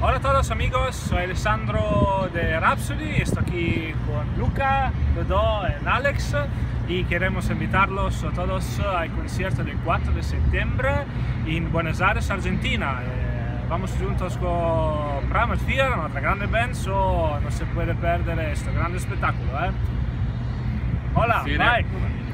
Hola a todos amigos, soy Alessandro de Rhapsody, estoy aquí con Luca, Dodò y Alex y queremos invitarlos a todos al concierto del 4 de septiembre en Buenos Aires, Argentina. Vamos juntos con Primal Fear, otra grande band, no se puede perder este grande espectáculo. Hola, Sì, vai!